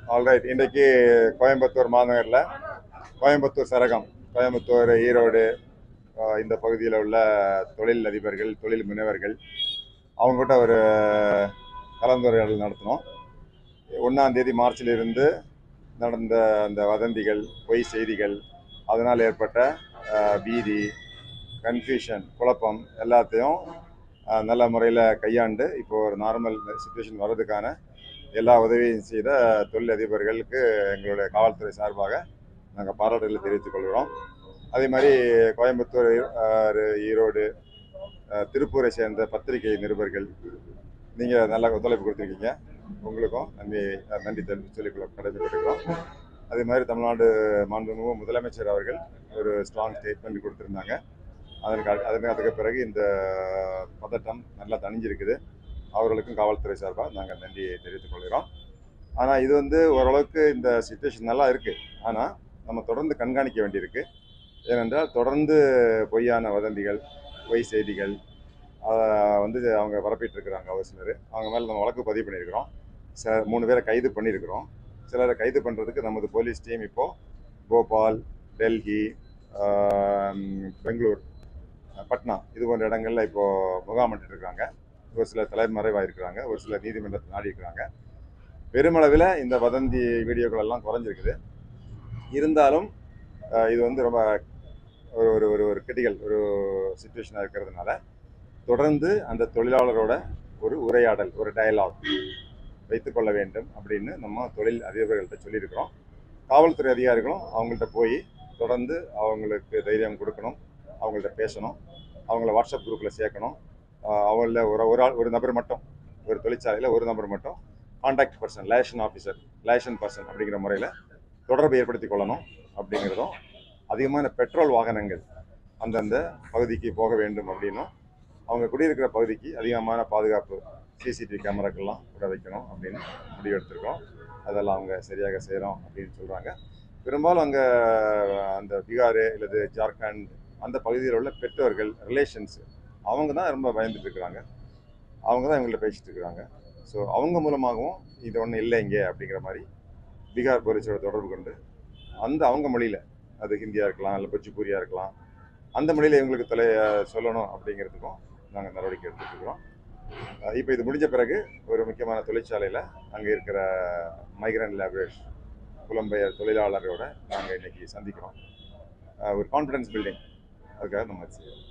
Alright. இன்றைக்கு கோயம்புத்தூர் மாநகரில் கோயம்புத்தூர் சரகம், கோயம்புத்தூர், ஈரோடு இந்த பகுதியில் உள்ள தொழில் அதிபர்கள், தொழில் முனைவர்கள் அவங்ககிட்ட ஒரு கலந்துரையாடல் நடத்தினோம். 1ஆம் தேதி மார்ச்சிலிருந்து நடந்த அந்த வதந்திகள், பொய் செய்திகள், அதனால் ஏற்பட்ட பீதி, கன்ஃபியூஷன், குழப்பம் எல்லாத்தையும் நல்ல முறையில் கையாண்டு இப்போ ஒரு நார்மல் சுச்சுவேஷன் வர்றதுக்கான எல்லா உதவியும் செய்த தொழில் அதிபர்களுக்கு எங்களுடைய காவல்துறை சார்பாக நாங்கள் பாராட்டுகளை தெரிவித்துக் கொள்கிறோம். அதே மாதிரி கோயம்புத்தூர், ஈரோடு, திருப்பூரை சேர்ந்த பத்திரிகை நிருபர்கள் நீங்கள் நல்ல ஒத்துழைப்பு கொடுத்துருக்கீங்க. உங்களுக்கும் நன்றி சொல்லிக்கொள்ள கடமைப்பட்டிருக்கிறோம். அதே மாதிரி தமிழ்நாடு மாண்புமிகு முதலமைச்சர் அவர்கள் ஒரு ஸ்ட்ராங் ஸ்டேட்மெண்ட் கொடுத்துருந்தாங்க. அதுக்கு பிறகு இந்த பதட்டம் நல்லா தணிஞ்சிருக்குது. அவர்களுக்கும் காவல்துறை சார்பாக நாங்கள் நன்றியை தெரிவித்துக் கொள்கிறோம். ஆனால் இது ஓரளவுக்கு இந்த சிச்சுவேஷன் நல்லா இருக்குது. ஆனால் நம்ம தொடர்ந்து கண்காணிக்க வேண்டியிருக்கு. ஏனென்றால் தொடர்ந்து பொய்யான வதந்திகள், பொய் செய்திகள் அவங்க பரப்பிட்டு இருக்கிறாங்க. ஒரு சிலர் அவங்க மேலே நம்ம வழக்கு பதிவு பண்ணியிருக்கிறோம். 3 பேரை கைது பண்ணியிருக்கிறோம். சிலரை கைது பண்ணுறதுக்கு நமது போலீஸ் டீம் இப்போது போபால், டெல்லி, பெங்களூர், பட்னா இது போன்ற இடங்களில் இப்போது முகாமிட்டு இருக்காங்க. ஒரு சிலர் தலைமறைவாயிருக்கிறாங்க, ஒரு சிலர் நீதிமன்றத்தை நாடி இருக்கிறாங்க. பெருமளவில் இந்த வதந்தி வீடியோக்கள் எல்லாம் குறைஞ்சிருக்குது. இருந்தாலும் இது ரொம்ப ஒரு ஒரு ஒரு கிரிட்டிக்கல் ஒரு சிச்சுவேஷனாக இருக்கிறதுனால தொடர்ந்து அந்த தொழிலாளரோட ஒரு உரையாடல், ஒரு டயலாக் வைத்துக்கொள்ள வேண்டும் அப்படின்னு நம்ம தொழில் அதிபர்கள்ட்ட சொல்லியிருக்கிறோம். காவல்துறை அதிகாரிகளும் அவங்கள்ட்ட போய் தொடர்ந்து அவங்களுக்கு தைரியம் கொடுக்கணும், அவங்கள்ட்ட பேசணும், அவங்கள வாட்ஸ்அப் குரூப்பில் சேர்க்கணும். அவங்கள ஒரு நபர் மட்டும், ஒரு தொழிற்சாலையில் ஒரு நபர் மட்டும் கான்டாக்ட் பர்சன், லைசன் பர்சன் அப்படிங்கிற முறையில் தொடர்பு ஏற்படுத்தி கொள்ளணும். அப்படிங்கிறதும் அதிகமான பெட்ரோல் வாகனங்கள் அந்தந்த பகுதிக்கு போக வேண்டும் அப்படின்னும், அவங்க குடியிருக்கிற பகுதிக்கு அதிகமான பாதுகாப்பு சிசிடிவி கேமராக்கள்லாம் கூட வைக்கணும் அப்படின்னு முடிவெடுத்திருக்கோம். அதெல்லாம் அவங்க சரியாக செய்கிறோம் அப்படின்னு சொல்கிறாங்க. பெரும்பாலும் அங்கே அந்த பீகார் அல்லது ஜார்க்கண்ட் அந்த பகுதியில் உள்ள பெற்றோர்கள், ரிலேஷன்ஸு அவங்க தான் ரொம்ப பயந்துட்டு இருக்கிறாங்க. அவங்க தான் இவங்கள்ட்ட பேசிட்டு இருக்கிறாங்க. ஸோ அவங்க மூலமாகவும் இது ஒன்றும் இல்லை இங்கே அப்படிங்கிற மாதிரி பீகார் போலீஸோட தொடர்பு கொண்டு அவங்க மொழியில், அது ஹிந்தியாக இருக்கலாம், இல்லை போஜ்பூரியாக இருக்கலாம், அந்த மொழியில் இவங்களுக்கு சொல்லணும் அப்படிங்கிறதுக்கும் நாங்கள் நடவடிக்கை எடுத்துகிட்டு இருக்கிறோம். இப்போ இது முடிஞ்ச பிறகு ஒரு முக்கியமான தொழிற்சாலையில் அங்கே இருக்கிற மைக்ரண்ட் லேபரர்ஸ், புலம்பெயர் தொழிலாளர்களோட நாங்கள் இன்னைக்கு சந்திக்கிறோம். ஒரு கான்ஃபிடன்ஸ் பில்டிங், அதுக்காக நம்ம செய்வோம்.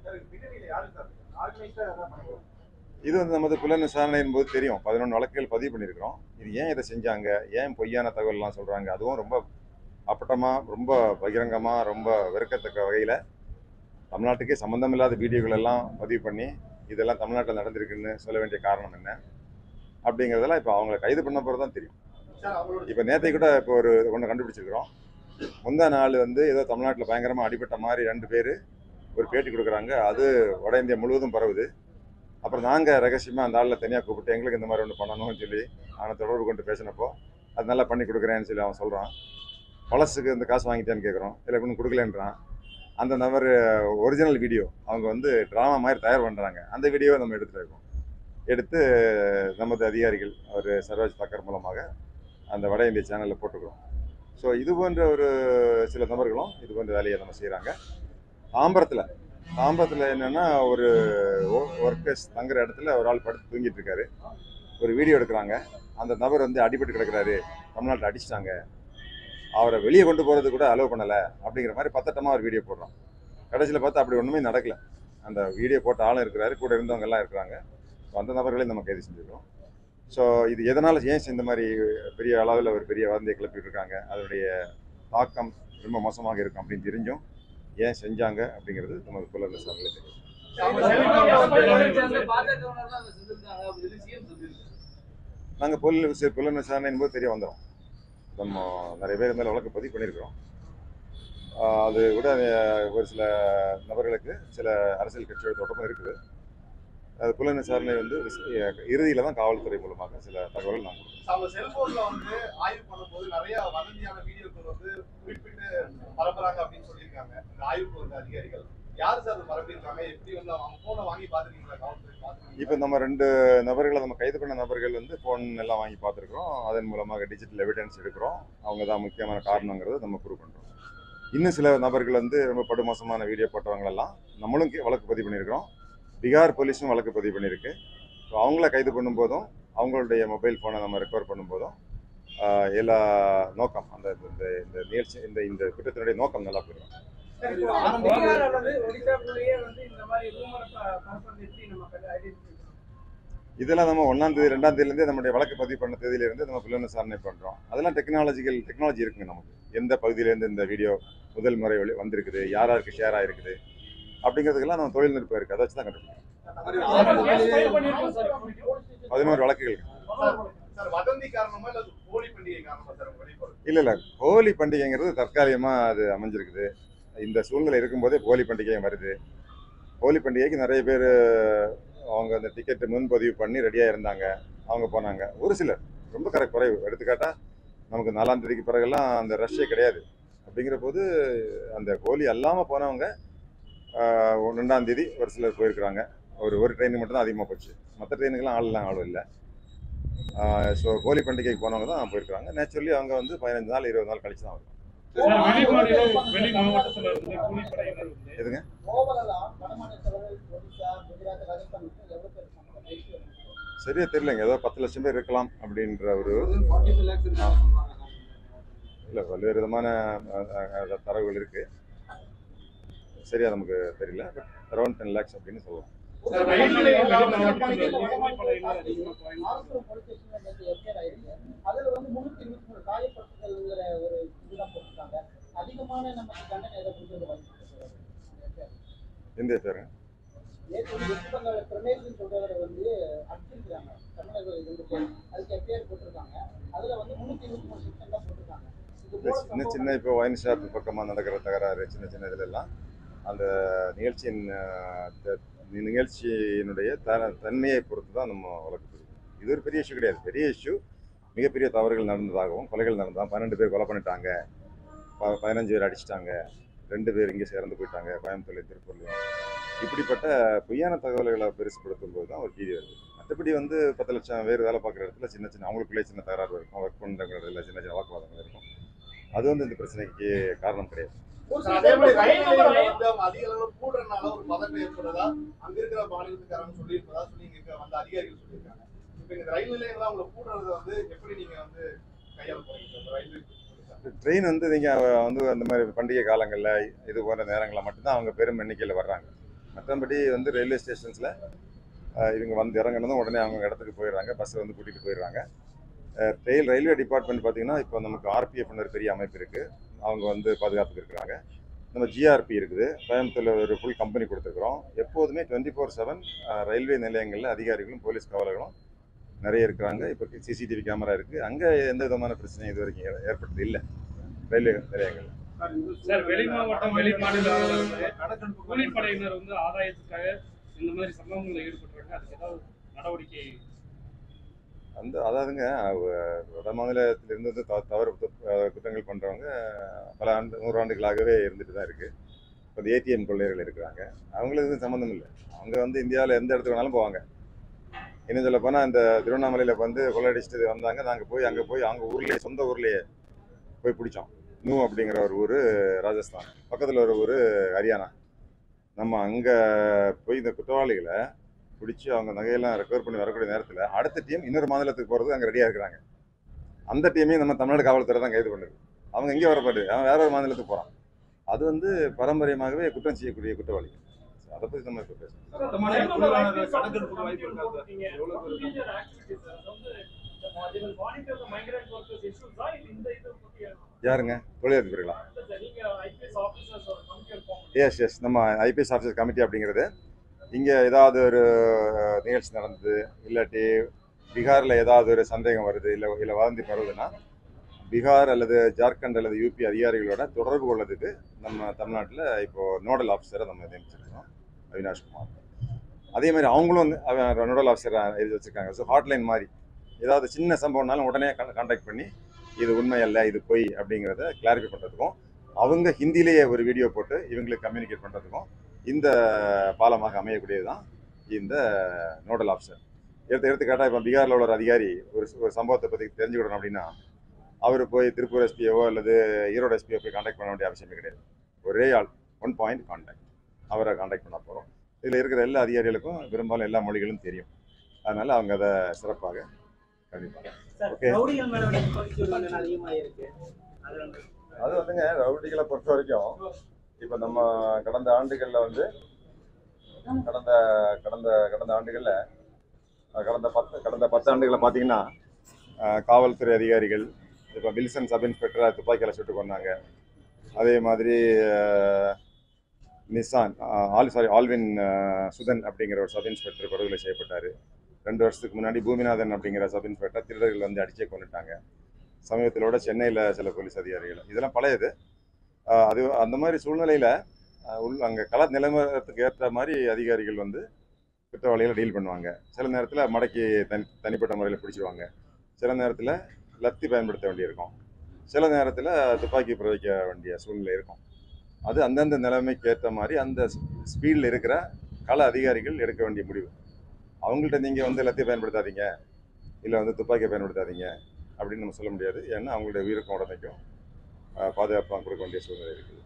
இது நமது புலன் விசாரணையின் போது தெரியும். 11 வழக்குகள் பதிவு பண்ணியிருக்கிறோம். இது ஏன் இதை செஞ்சாங்க, ஏன் பொய்யான தகவல்லாம் சொல்கிறாங்க, அதுவும் ரொம்ப அப்பட்டமாக, ரொம்ப பகிரங்கமாக, ரொம்ப வெறுக்கத்தக்க வகையில் தமிழ்நாட்டுக்கே சம்மந்தம் இல்லாத வீடியோக்கள் எல்லாம் பதிவு பண்ணி இதெல்லாம் தமிழ்நாட்டில் நடந்திருக்குன்னு சொல்ல வேண்டிய காரணம் என்ன அப்படிங்கிறதெல்லாம் இப்போ அவங்களை கைது பண்ண போகிறது தான் தெரியும். இப்போ நேற்றை கூட இப்போ ஒன்று கண்டுபிடிச்சிருக்கிறோம். முந்தா நாள் ஏதோ தமிழ்நாட்டில் பயங்கரமாக அடிபட்ட மாதிரி 2 பேர் ஒரு பேட்டி கொடுக்குறாங்க. அது வட இந்தியா முழுவதும் பரவுது. அப்புறம் நாங்கள் ரகசியமாக அந்த ஆளில் தனியாக கூப்பிட்டு எங்களுக்கு இந்த மாதிரி ஒன்று பண்ணணும்னு சொல்லி அவனை தொடர்பு கொண்டு பேசினப்போ அது நல்லா பண்ணி கொடுக்குறேன்னு சொல்லி அவன் சொல்கிறான். பழசுக்கு இந்த காசு வாங்கிட்டேன்னு கேட்குறோம், இல்லை ஒன்றும் கொடுக்கலன்றான். அந்த நபர் ஒரிஜினல் வீடியோ அவங்க ட்ராமா மாதிரி தயார் பண்ணுறாங்க. அந்த வீடியோவை நம்ம எடுத்து நமது அதிகாரிகள் அவர் சர்வாஜ் தாக்கர் மூலமாக அந்த வட இந்திய சேனலில் போட்டுக்கிறோம். ஸோ இது போன்ற ஒரு சில நபர்களும் இது போன்ற வேலையை நம்ம செய்கிறாங்க. தாம்பரத்தில் என்னென்னா ஒரு ஒர்க்கர்ஸ் தங்குற இடத்துல ஒரு ஆள் படுத்து தூங்கிட்டு இருக்காரு. ஒரு வீடியோ எடுக்கிறாங்க. அந்த நபர் அடிபட்டு கிடக்கிறாரு, தமிழ்நாட்டில் அடிச்சிட்டாங்க, அவரை வெளியே கொண்டு போகிறது கூட அலோவ் பண்ணலை அப்படிங்கிற மாதிரி பத்தட்டமாக ஒரு வீடியோ போடுறோம். கடைசியில் பார்த்தா அப்படி ஒன்றுமே நடக்கலை. அந்த வீடியோ போட்ட ஆளும் இருக்கிறாரு, கூட இருந்தவங்க எல்லாம் இருக்கிறாங்க. ஸோ அந்த நபர்களையும் நம்ம கைது செஞ்சுருக்கோம். ஸோ இது எதனால் ஏன் இந்த மாதிரி பெரிய அளவில் ஒரு பெரிய வதந்தியை கிளப்பிட்டு இருக்காங்க, அதனுடைய தாக்கம் ரொம்ப மோசமாக இருக்கும் அப்படின்னு தெரிஞ்சும் ஏன் செஞ்சாங்க அப்படிங்கிறது நமது புலன் விசாரணையில தெரியும். நாங்கள் புலன் விசாரணையின் போது தெரிய வந்துடும். நம்ம நிறைய பேர் மேலே வழக்கு பதிவு பண்ணியிருக்கிறோம். அது கூட ஒரு சில நபர்களுக்கு சில அரசியல் கட்சியோட தொடர்பும் இருக்குது. அது புலன் விசாரணை இறுதியில தான் காவல்துறை மூலமாக சில தகவல் நாங்கள் அவங்க செல்போன்ல ஆய்வு பண்ணும்போது நிறைய வதந்தியான வீடியோக்கள் குறிப்பிட்டு பரப்புறாங்க அப்படின்னு சொல்லியிருக்காங்க இந்த ஆய்வுக்கு அதிகாரிகள். யாரு சார் பரப்பியிருக்காங்க? எப்படி வந்து அவங்க போனை வாங்கி பாத்துருக்கீங்களா? காவல்துறை பாத்துருக்கீங்களா? இப்போ நம்ம 2 நபர்களை நம்ம கைது பண்ண நபர்கள் வந்து ஃபோன் எல்லாம் வாங்கி பார்த்துருக்குறோம். அதன் மூலமாக டிஜிட்டல் எவிடன்ஸ் எடுக்கிறோம். அவங்க தான் முக்கியமான காரணங்கிறத நம்ம ப்ரூவ் பண்ணுறோம். இன்னும் சில நபர்கள் வந்து ரொம்ப படுமோசமான வீடியோ போட்டவங்களெல்லாம் நம்மளும் வழக்கு பதிவு பண்ணியிருக்கிறோம். பீகார் போலீஸும் வழக்கு பதிவு பண்ணியிருக்கு. ஸோ அவங்கள கைது பண்ணும்போதும் அவங்களுடைய மொபைல் ஃபோனை நம்ம ரெக்கவர் பண்ணும்போதும் எல்லா நோக்கம் அந்த இந்த இந்த நிகழ்ச்சி இந்த இந்த குற்றத்தினுடைய நோக்கம் நல்லா போயிடும். இதெல்லாம் நம்ம 1ஆம் தேதி 2ஆம் தேதியிலேருந்தே நம்முடைய வழக்கு பதிவு பண்ண தேதியிலிருந்து நம்ம புலன் விசாரணை பண்ணுறோம். அதெல்லாம் டெக்னாலஜி இருக்குங்க நமக்கு. எந்த பகுதியிலேருந்து இந்த வீடியோ முதல் முறை வந்திருக்குது, யார் யாருக்கு ஷேர் ஆகிருக்குது அப்படிங்கிறதுக்கெல்லாம் நம்ம தொழில்நுட்பம் இருக்குது. அதை வச்சு தான் கண்டுபிடிக்கணும். 11 வழக்குகள். சார் வதந்தி காரணமா இல்ல ஹோலி பண்டிகை காரணமா சார் உங்க வெளிப்பாடு? இல்லை ஹோலி பண்டிகைங்கிறது தற்காலிகமாக அது அமைஞ்சிருக்குது. இந்த சூழ்நிலை இருக்கும்போதே ஹோலி பண்டிகையும் வருது. ஹோலி பண்டிகைக்கு நிறைய பேர் அவங்க அந்த டிக்கெட்டு முன்பதிவு பண்ணி ரெடியாக இருந்தாங்க. அவங்க போனாங்க. ஒரு சிலர் ரொம்ப குறைவு. எடுத்துக்காட்டா நமக்கு 4ஆம் தேதிக்கு பிறகெல்லாம் அந்த ரஷ்ஷே கிடையாது. அப்படிங்கிற போது அந்த ஹோலி அல்லாமல் போனவங்க 2ஆம் தேதி ஒரு சிலர் போயிருக்கிறாங்க. ஒரு ட்ரெயின் மட்டும் தான் அதிகமாக போச்சு. மற்ற ட்ரெயினுக்கெல்லாம் ஆளும் இல்லை. ஸோ ஹோலி பண்டிகைக்கு போனவங்க தான் போயிருக்கிறாங்க. நேச்சுரலி அவங்க வந்து 15 நாள் 20 நாள் கழிச்சு தான் வருவாங்க. எதுங்க? சரியா தெரியலங்க. ஏதோ 10 லட்சம் பேர் இருக்கலாம் அப்படின்ற ஒரு இல்லை பல்வேறு விதமான தரவுகள் இருக்கு. சரியா நமக்கு தெரியல. பட் அரௌண்ட் 10 lakhs அப்படின்னு சொல்லலாம். எந்த சார்? சின்ன இப்போ ஒயின் ஷாப் பக்கமாக நடக்கிற தகராறு சின்ன இதுல எல்லாம் அந்த நிகழ்ச்சியினுடைய தன்மையை பொறுத்து தான் நம்ம வழக்கு. இது ஒரு பெரிய இஷ்யூ கிடையாது. பெரிய இஷ்யூ மிகப்பெரிய தவறுகள் நடந்ததாகவும் கொலைகள் நடந்ததாகவும் 12 பேர் கொலை பண்ணிட்டாங்க, 15 பேர் அடிச்சிட்டாங்க, 2 பேர் இங்கே சேர்ந்து போயிட்டாங்க, கோயம்புத்தூர்லையும் திருப்பூர்லையும். இப்படிப்பட்ட பொய்யான தகவல்களை பெருசுப்படுத்தும் போது தான் ஒரு டிவி வருது. மற்றபடி வந்து 10 லட்சம் பேர் வேலை பார்க்குற இடத்துல சின்ன அவங்களுக்குள்ளே சின்ன தகராறு இருக்கும். ஒர்க் பண்ணுறதுல சின்ன வாக்குவாதங்கள் இருக்கும். அது வந்து இந்த பிரச்சனைக்கு காரணம் கிடையாது. அதே மாதிரி ரயில்வே வந்து அவங்க அதிக அளவுல கூடுறதுனால ஒரு பதட்டம் ஏற்படுறதா அங்க இருக்கிற மாநிலத்துக்காரங்க சொல்லியிருப்பதா சொல்லி இங்க வந்த அதிகாரிகள் சொல்லியிருக்காங்க. இப்ப இந்த ரயில் நிலையங்கள் அவங்க கூடுறத வந்து எப்படி நீங்க வந்து கையாள போறீங்க சார்? ரயில்வே ட்ரெயின் வந்து நீங்கள் வந்து அந்த மாதிரி பண்டிகை காலங்களில் இது போன்ற நேரங்களில் மட்டும்தான் அவங்க பெரும் எண்ணிக்கையில் வர்றாங்க. மற்றபடி வந்து ரயில்வே ஸ்டேஷன்ஸில் இவங்க வந்து இறங்கினதும் உடனே அவங்க இடத்துக்கு போயிடுறாங்க. பஸ்ஸை வந்து கூட்டிகிட்டு போயிடுறாங்க. ரயில்வே டிபார்ட்மெண்ட் பார்த்தீங்கன்னா இப்போ நமக்கு ஆர்பிஎஃப்னு ஒரு பெரிய அமைப்பு இருக்குது. அவங்க வந்து பாதுகாப்புக்கு இருக்கிறாங்க. நம்ம ஜிஆர்பி இருக்குது. கோயம்புத்தூரில் ஒரு ஃபுல் கம்பெனி கொடுத்துருக்குறோம். எப்போதுமே 24/7 ரயில்வே நிலையங்களில் அதிகாரிகளும் போலீஸ் காவலர்களும் நிறைய இருக்கிறாங்க. இப்போ சிசிடிவி கேமரா இருக்குது. அங்கே எந்த விதமான பிரச்சனையும் இது வரைக்கும் ஏற்பட்டது இல்லை ரயில்வே நிலையங்கள். சார் வெளி மாவட்டம் வெளி மாநில கூலிப்படையினர் வந்து ஆதாயத்துக்காக இந்த மாதிரி சம்பவங்களில் ஈடுபட்டுறாங்க. அதுக்கு ஏதாவது நடவடிக்கை? அதாவதுங்க வட மாநிலத்திலிருந்து வந்து தவறு குற்றங்கள் பண்ணுறவங்க பல 100 ஆண்டுகளாகவே இருந்துட்டு தான் இருக்குது. இப்போ இந்த ஏடிஎம் கொள்ளையர்கள் இருக்கிறாங்க. அவங்களுக்கு எதுவும் சம்மந்தம் இல்லை. அவங்க வந்து இந்தியாவில் எந்த இடத்துக்கு வேணாலும் போவாங்க. இன்னும் சொல்ல போனால் இந்த திருவண்ணாமலையில் வந்து கொள்ளையடிச்சிட்டு வந்தாங்க. நாங்கள் அங்கே போய் அவங்க ஊர்லேயே சொந்த ஊர்லேயே போய் பிடிச்சோம். நூ அப்படிங்கிற ஒரு ஊர் ராஜஸ்தான், பக்கத்தில் ஒரு ஊர் ஹரியானா. நம்ம அங்கே போய் இந்த குற்றவாளிகளை பிடிச்சி அவங்க நகையெல்லாம் ரெக்கவர் பண்ணி வரக்கூடிய நேரத்தில் அடுத்த டீம் இன்னொரு மாநிலத்துக்கு போகிறது அங்கே ரெடியாக இருக்கிறாங்க. அந்த டீமையும் நம்ம தமிழ்நாடு காவல்துறை தான் கைது பண்ணுது. அவங்க எங்கேயும் வரப்பாடு, அவன் வேற ஒரு மாநிலத்துக்கு போகிறான். அது வந்து பாரம்பரியமாகவே குற்றம் செய்யக்கூடிய குற்றவாளி. அதை பற்றி நம்ம இப்போ பேசணும். யாருங்க? தொழிலதிபர்களா? எஸ் நம்ம ஐபிஎஸ் ஆஃபீஸர் கமிட்டி அப்படிங்கிறது இங்கே ஏதாவது ஒரு நிகழ்ச்சி நடந்தது, இல்லாட்டி பீகாரில் ஏதாவது ஒரு சந்தேகம் வருது, இல்லை வதந்தி பரவுதுன்னா பீகார் அல்லது ஜார்க்கண்ட் அல்லது யூபி அதிகாரிகளோட தொடர்பு கொள்வதுக்கு நம்ம தமிழ்நாட்டில் இப்போது நோடல் ஆஃபீஸரை நம்ம நியமிச்சிருக்கோம், அவினாஷ்குமார். அதே மாதிரி அவங்களும் வந்து நோடல் ஆஃபீஸராக எழுதி வச்சுருக்காங்க. ஸோ ஹாட்லைன் மாதிரி ஏதாவது சின்ன சம்பவம்னாலும் உடனே கான்டாக்ட் பண்ணி இது உண்மை அல்ல, இது பொய் அப்படிங்கிறத கிளாரிஃபை பண்ணுறதுக்கும், அவங்க ஹிந்திலேயே ஒரு வீடியோ போட்டு இவங்களுக்கு கம்யூனிகேட் பண்ணுறதுக்கும் இந்த பாலமாக அமையக்கூடியது தான் இந்த நோடல் ஆஃபீஸர். எடுத்துக்காட்டாக இப்போ பீகாரில் உள்ள ஒரு அதிகாரி ஒரு சம்பவத்தை பற்றி தெரிஞ்சுக்கிடணும் அப்படின்னா அவர் போய் திருப்பூர் எஸ்பிஓ அல்லது ஈரோடு எஸ்பிஓ போய் கான்டாக்ட் பண்ண வேண்டிய அவசியமே கிடையாது. ஒரே ஆள், 1 பாயிண்ட் கான்டாக்ட், அவரை கான்டாக்ட் பண்ண போகிறோம். இதில் இருக்கிற எல்லா அதிகாரிகளுக்கும் பெரும்பாலும் எல்லா மொழிகளும் தெரியும். அதனால அவங்க அதை சிறப்பாக கண்டிப்பாங்க. ஓகே, அது வந்துங்க ரவுடிகளை பொறுத்த வரைக்கும் இப்போ நம்ம கடந்த ஆண்டுகளில் வந்து கடந்த ஆண்டுகளில் கடந்த 10 ஆண்டுகளில் பார்த்தீங்கன்னா காவல்துறை அதிகாரிகள் இப்போ வில்சன் சப் இன்ஸ்பெக்டரை துப்பாக்கியால் சுட்டு கொண்டாங்க. அதே மாதிரி ஆல்வின் சுதன் அப்படிங்கிற ஒரு சப் இன்ஸ்பெக்டர் படுகொலை செய்யப்பட்டார். 2 வருஷத்துக்கு முன்னாடி பூமிநாதன் அப்படிங்கிற சப் இன்ஸ்பெக்டர் திருடர்கள் வந்து அடிச்சே கொண்டுட்டாங்க. சமீபத்திலோட சென்னையில் சில போலீஸ் அதிகாரிகள், இதெல்லாம் பழையது. அது அந்த மாதிரி சூழ்நிலையில் அங்கே கள நிலைமைக்கு ஏற்ற மாதிரி அதிகாரிகள் வந்து குற்றவாளிகளை டீல் பண்ணுவாங்க. சில நேரத்தில் மடக்கி தனிப்பட்ட முறையில் பிடிச்சிடுவாங்க. சில நேரத்தில் லத்தி பயன்படுத்த வேண்டியிருக்கும். சில நேரத்தில் துப்பாக்கி பிரயோகிக்க வேண்டிய சூழ்நிலை இருக்கும். அது அந்தந்த நிலைமைக்கு ஏற்ற மாதிரி அந்த ஸ்பீடில் இருக்கிற கள அதிகாரிகள் எடுக்க வேண்டிய முடிவு. அவங்கள்ட்ட நீங்கள் வந்து லத்தி பயன்படுத்தாதீங்க, இல்லை வந்து துப்பாக்கியை பயன்படுத்தாதீங்க அப்படின்னு நம்ம சொல்ல முடியாது. ஏன்னா அவங்களுடைய உயிருக்கும் உடமைக்கும் பாதுகாப்பாக கொடுக்க வேண்டிய சூழ்நிலை இருக்குது.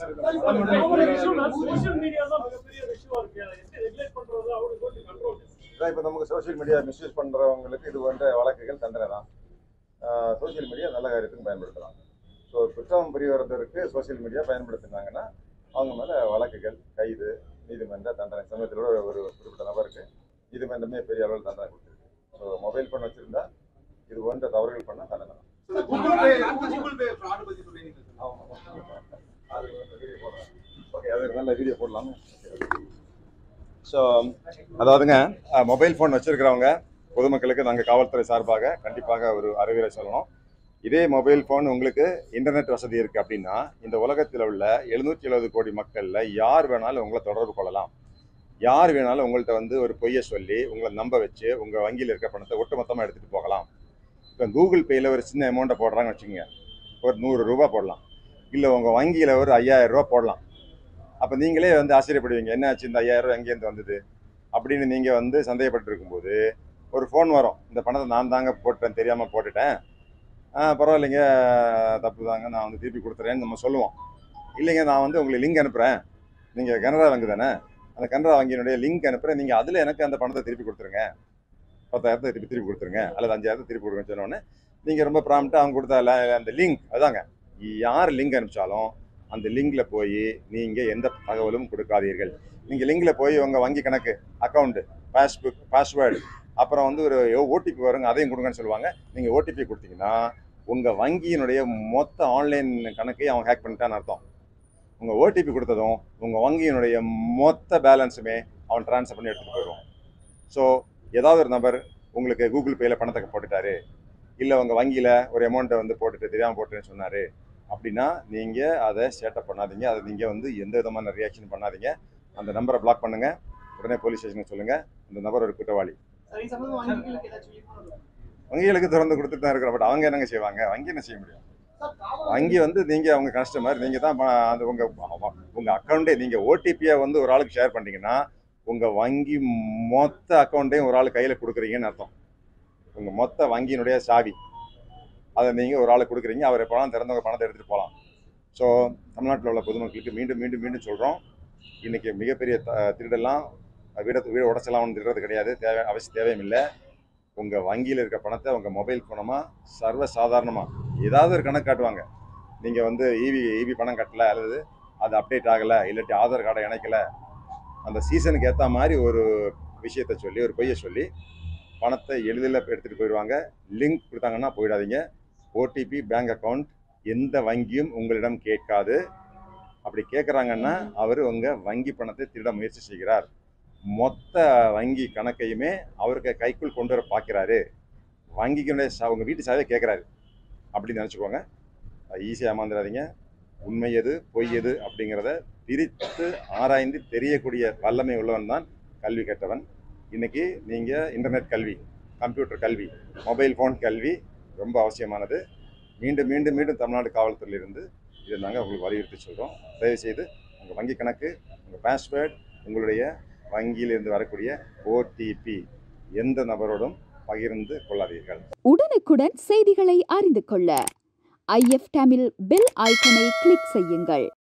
இப்போ நமக்கு சோசியல் மீடியா மிஸ்யூஸ் பண்ணுறவங்களுக்கு இது போன்ற வழக்குகள் தண்டனை தான். சோசியல் மீடியா நல்ல காரியத்துக்கு பயன்படுத்தலாம். ஸோ குற்றம் புரிவதற்கு சோசியல் மீடியா பயன்படுத்தினாங்கன்னா அவங்க மேலே வழக்குகள், கைது, நீதிமன்ற தண்டனை. சமயத்தில் ஒரு குறிப்பிட்ட நபருக்கு நீதிமன்றமே பெரிய அளவில் தண்டனை கொடுத்துருக்கு. ஸோ மொபைல் ஃபோன் வச்சுருந்தா இது போன்ற தவறுகள் பண்ணால் தண்டனை தான். ஓகே, அது நல்ல வீடியோ போடலாமா? ஸோ அதாவதுங்க, மொபைல் ஃபோன் வச்சுருக்கிறவங்க பொதுமக்களுக்கு நாங்கள் காவல்துறை சார்பாக கண்டிப்பாக ஒரு அறிவுரை சொல்லணும். இதே மொபைல் ஃபோன் உங்களுக்கு இன்டர்நெட் வசதி இருக்குது அப்படின்னா இந்த உலகத்தில் உள்ள 770 கோடி மக்களில் யார் வேணாலும் உங்களை தொடர்பு கொள்ளலாம். யார் வேணாலும் உங்கள்கிட்ட வந்து ஒரு பொய்யை சொல்லி உங்களை நம்ப வச்சு உங்கள் வங்கியில் இருக்க பணத்தை ஒட்டுமொத்தமாக எடுத்துகிட்டு போகலாம். இப்போ கூகுள் பேயில் ஒரு சின்ன அமௌண்ட்டை போடுறாங்கன்னு வச்சுக்கோங்க, ஒரு 100 ரூபா போடலாம், இல்லை உங்கள் வங்கியில் ஒரு 5000 ரூபா போடலாம். அப்போ நீங்களே வந்து ஆச்சரியப்படுவீங்க, என்ன ஆச்சு இந்த 5000 ரூபா எங்கேருந்து வந்தது அப்படின்னு நீங்கள் வந்து சந்தேகப்பட்டு இருக்கும்போது ஒரு ஃபோன் வரும், இந்த பணத்தை நான் தாங்க போட்டேன், தெரியாமல் போட்டுட்டேன், பரவாயில்லைங்க, தப்பு தாங்க, நான் வந்து திருப்பி கொடுத்துறேன்னு நம்ம சொல்லுவோம். இல்லைங்க, நான் வந்து உங்களுக்கு லிங்க் அனுப்புகிறேன், நீங்கள் கனரா வங்கி தானே, அந்த கனரா வங்கியினுடைய லிங்க் அனுப்புகிறேன், நீங்கள் அதில் எனக்கு அந்த பணத்தை திருப்பி கொடுத்துருங்க, 10,000 திருப்பி கொடுத்துருங்க, அல்லது 5,000 திருப்பி கொடுங்கன்னு சொன்னோன்னே நீங்கள் ரொம்ப ப்ராம்ப்டாக அவங்க கொடுத்தா அந்த லிங்க், அதாங்க, யார் லிங்க் அனுப்பிச்சாலும் அந்த லிங்கில் போய் நீங்கள் எந்த தகவலும் கொடுக்காதீர்கள். நீங்கள் லிங்கில் போய் உங்கள் வங்கி கணக்கு, அக்கௌண்ட்டு, பாஸ்வேர்டு, அப்புறம் வந்து ஒரு ஓடிபி வருங்க, அதையும் கொடுங்கன்னு சொல்லுவாங்க. நீங்கள் ஓடிபி கொடுத்தீங்கன்னா உங்கள் வங்கியினுடைய மொத்த ஆன்லைன் கணக்கையும் அவன் ஹேக் பண்ணிட்டான்னு அர்த்தம். உங்கள் ஓடிபி கொடுத்ததும் உங்கள் வங்கியினுடைய மொத்த பேலன்ஸுமே அவன் ட்ரான்ஸ்ஃபர் பண்ணி எடுத்துகிட்டு போயிடுவான். ஸோ ஏதாவது ஒரு நபர் உங்களுக்கு கூகுள் பேயில் பணத்தை போட்டுட்டாரு, இல்லை உங்கள் வங்கியில் ஒரு அமௌண்ட்டை வந்து போட்டுட்டு தெரியாமல் போட்டுன்னு சொன்னார் அப்படின்னா நீங்கள் அதை சேட்டப் பண்ணாதீங்க. அதை நீங்கள் வந்து எந்த விதமான ரியாக்ஷன் பண்ணாதீங்க. அந்த நம்பரை பிளாக் பண்ணுங்கள், உடனே போலீஸ் ஸ்டேஷனுக்கு சொல்லுங்கள், இந்த நபர் ஒரு குற்றவாளி. வங்கிகளுக்கு திறந்து கொடுத்துட்டு தான் இருக்கிறோம். பட் அவங்க என்னங்க செய்வாங்க? வங்கி என்ன செய்ய முடியும்? வங்கி வந்து நீங்கள் அவங்க கஸ்டமர், நீங்கள் தான் அந்த உங்கள் அக்கௌண்ட்டே நீங்கள் ஓடிபியை வந்து ஒரு ஆளுக்கு ஷேர் பண்ணிட்டீங்கன்னா உங்கள் வங்கி மொத்த அக்கௌண்ட்டையும் ஒரு ஆள் கையில் கொடுக்குறீங்கன்னு அர்த்தம். உங்கள் மொத்த வங்கியினுடைய சாவி அதை நீங்கள் ஒரு ஆளுக்கு கொடுக்குறீங்க, அவர் பணம் திறந்தவங்க பணத்தை எடுத்துகிட்டு போகலாம். ஸோ தமிழ்நாட்டில் உள்ள பொதுமக்களுக்கு மீண்டும் மீண்டும் மீண்டும் சொல்கிறோம், இன்றைக்கி மிகப்பெரிய திருடெல்லாம் வீடு உடச்சலாம் திருடுறது கிடையாது, தேவையும் இல்லை. உங்கள் வங்கியில் இருக்க பணத்தை உங்கள் மொபைல் ஃபோனமாக சர்வசாதாரணமாக ஏதாவது ஒரு கணக்கு காட்டுவாங்க, நீங்கள் வந்து ஈவி பணம் கட்டலை, அல்லது அது அப்டேட் ஆகலை, இல்லாட்டி ஆதார் கார்டை இணைக்கலை, அந்த சீசனுக்கு ஏற்ற மாதிரி ஒரு விஷயத்தை சொல்லி ஒரு பொய்யை சொல்லி பணத்தை எளிதில் எடுத்துகிட்டு போயிடுவாங்க. லிங்க் கொடுத்தாங்கன்னா போயிடாதீங்க. ஓடிபி, பேங்க் அக்கௌண்ட் எந்த வங்கியும் உங்களிடம் கேட்காது. அப்படி கேட்குறாங்கன்னா அவர் உங்கள் வங்கி பணத்தை திருட முயற்சி செய்கிறார். மொத்த வங்கி கணக்கையுமே அவருக்கு கைக்குள் கொண்டு வர பார்க்குறாரு. வங்கிக்குடைய உங்கள் வீட்டு சாவே கேட்குறாரு அப்படின்னு நினச்சிக்கோங்க. ஈஸியாக ஏமாந்துடாதீங்க. உண்மை எது பொய் எது அப்படிங்கிறத பிரித்து ஆராய்ந்து தெரியக்கூடிய வல்லமை உள்ளவன் தான் கல்வி கற்றவன். இன்றைக்கி நீங்கள் இன்டர்நெட் கல்வி, கம்ப்யூட்டர் கல்வி, மொபைல் ஃபோன் கல்வி ரொம்ப அவசியமானது. மீண்டும் மீண்டும் மீண்டும் தமிழ்நாடு காவல்துறையிலிருந்து இதை நாங்கள் உங்களுக்கு வலியுறுத்தி சொல்கிறோம். தயவுசெய்து உங்கள் வங்கி கணக்கு, உங்கள் பாஸ்வேர்டு, உங்களுடைய வங்கியிலிருந்து வரக்கூடிய ஓடிபி எந்த நபரோடும் பகிர்ந்து கொள்ளாதீர்கள். உடனுக்குடன் செய்திகளை அறிந்து கொள்ள IF தமிழ் பெல் ஐக்கனை கிளிக் செய்யுங்கள்.